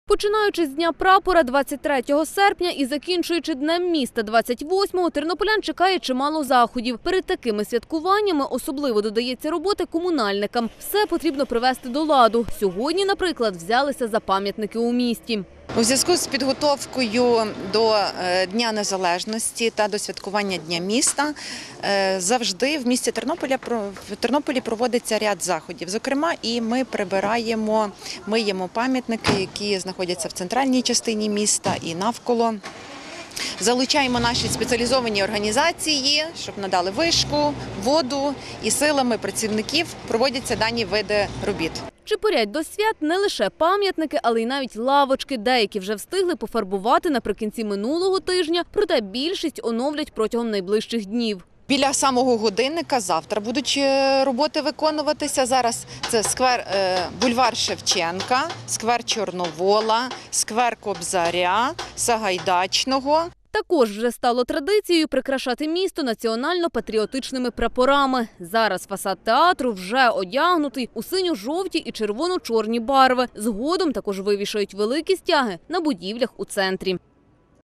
Починаючи з Дня прапора 23 серпня і закінчуючи Днем міста 28-го, тернополян чекає чимало заходів. Перед такими святкуваннями особливо додається роботи комунальникам. Все потрібно привести до ладу. Сьогодні, наприклад, взялися за пам'ятники у місті. У зв'язку з підготовкою до Дня Незалежності та до святкування Дня міста завжди в місті Тернополі проводиться ряд заходів. Зокрема, і ми прибираємо, миємо пам'ятники, які знаходяться в центральній частині міста і навколо. Залучаємо наші спеціалізовані організації, щоб надали вишку, воду, і силами працівників проводяться дані види робіт. Чепурять до свят не лише пам'ятники, але й навіть лавочки. Деякі вже встигли пофарбувати наприкінці минулого тижня, проте більшість оновлять протягом найближчих днів. Біля самого годинника завтра будуть роботи виконуватися. Зараз це бульвар Шевченка, сквер Чорновола, сквер Кобзаря, Сагайдачного. Також вже стало традицією прикрашати місто національно-патріотичними прапорами. Зараз фасад театру вже одягнутий у синьо-жовті і червоно-чорні барви. Згодом також вивішають великі стяги на будівлях у центрі.